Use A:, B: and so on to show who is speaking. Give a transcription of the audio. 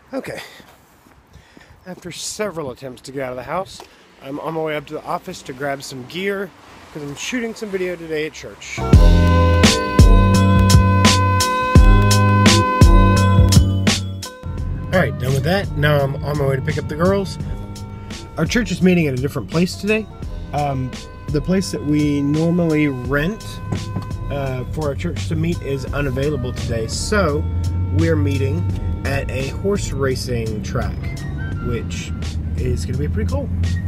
A: Okay, after several attempts to get out of the house, I'm on my way up to the office to grab some gear because I'm shooting some video today at church. Alright, done with that. Now I'm on my way to pick up the girls. Our church is meeting at a different place today. The place that we normally rent for our church to meet is unavailable today, so we're meeting at a horse racing track, which is going to be pretty cool.